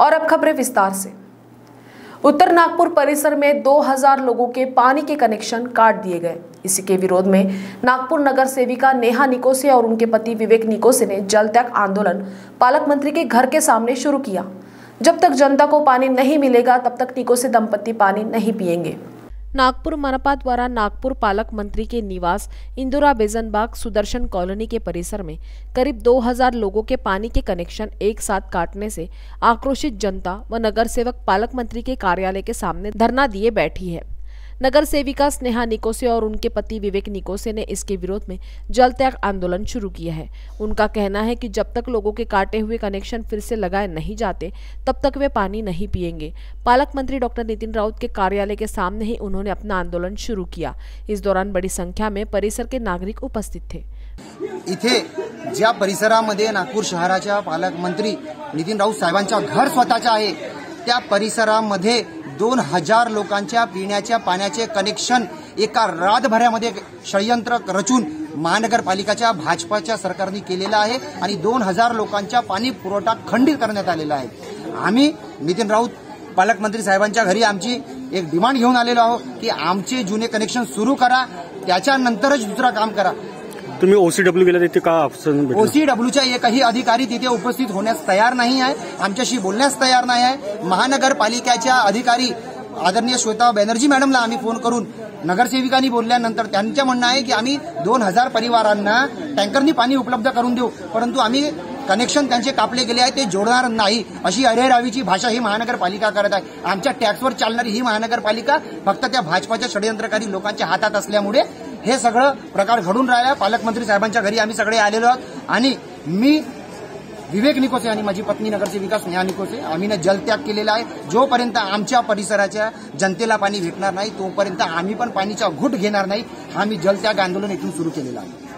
और अब खबरें विस्तार से। उत्तर नागपुर परिसर में 2000 लोगों के पानी के कनेक्शन काट दिए गए। इसी के विरोध में नागपुर नगर सेविका नेहा निकोसे और उनके पति विवेक निकोसे ने जल त्याग आंदोलन पालक मंत्री के घर के सामने शुरू किया। जब तक जनता को पानी नहीं मिलेगा तब तक निकोसे दंपति पानी नहीं पिएंगे। नागपुर मनपा द्वारा नागपुर पालक मंत्री के निवास इंदिरा बेजनबाग सुदर्शन कॉलोनी के परिसर में करीब 2000 लोगों के पानी के कनेक्शन एक साथ काटने से आक्रोशित जनता व नगर सेवक पालक मंत्री के कार्यालय के सामने धरना दिए बैठी है। नगर सेविका स्नेहा निकोसे और उनके पति विवेक निकोसे ने इसके विरोध में जल त्याग आंदोलन शुरू किया है। उनका कहना है कि जब तक लोगों के काटे हुए कनेक्शन फिर से लगाए नहीं जाते तब तक वे पानी नहीं पिएंगे। पालक मंत्री डॉक्टर नितिन राउत के कार्यालय के सामने ही उन्होंने अपना आंदोलन शुरू किया। इस दौरान बड़ी संख्या में परिसर के नागरिक उपस्थित थे। इथे ज्या परिसरामध्ये नागपूर शहराच्या पालक मंत्री नितिन राऊत साहेबांच्या घर स्वतःचं आहे त्या परिसरामध्ये 2000 लोकांच्या पिण्याच्या पाण्याचे कनेक्शन एका रातभरामध्ये षडयंत्र रचून महानगरपालिकाच्या भाजपाच्या सरकारने केलेला आहे आणि 2000 लोकांचा पाणी पुरवठा खंडित करण्यात आलेला आहे। आम्ही नितिन राऊत पालकमंत्री साहेबांच्या घरी आमची एक डिमांड घेऊन आलेलो आहोत की आमचे जुने कनेक्शन सुरू करा, त्याच्यानंतरच दुसरा काम करा। तुम्ही ओसीडब्ल्यू गेला तिथे का ऑप्शन भेटला? ओसीडब्ल्यूचा एकही अधिकारी तिथे उपस्थित होण्यास तयार नाही आहे, आमच्याशी बोलण्यास तयार नाही आहे। महानगरपालिकेच्या अधिकारी आदरणीय श्वेता बॅनर्जी मॅडमला आम्ही फोन करून नगरसेविकांनी बोलल्यानंतर त्यांचं म्हणणं आहे की आम्ही 2000 परिवारांना टँकरनी पाणी उपलब्ध करून देऊ, परंतु आम्ही कनेक्शन त्यांचे कापले गेले आहे ते जोडणार नाही अशी अरेरावीची भाषा ही महानगरपालिका करत आहे। आमच्या टॅक्सवर चालणारी ही महानगरपालिका फक्त त्या भाजपाच्या षडयंत्रकारी लोकांच्या हातात असल्यामुळे हे सगळं प्रकार घडून राहिला। पालकमंत्री साहेबांच्या घरी आम्ही सगळे आलेलो आहोत आणि मी विवेक निकोसे आणि माझी पत्नी नगरसेविका स्नेहा निकोसे आम्ही जलत्याग केलेला आहे। जोपर्यंत आमच्या परिसराच्या जनतेला पाणी भेटणार नाही तोपर्यंत आम्ही पण पाणीचा घुट घेणार नाही। आम्ही जलत्याग आंदोलन इथून सुरू केलेलं आहे।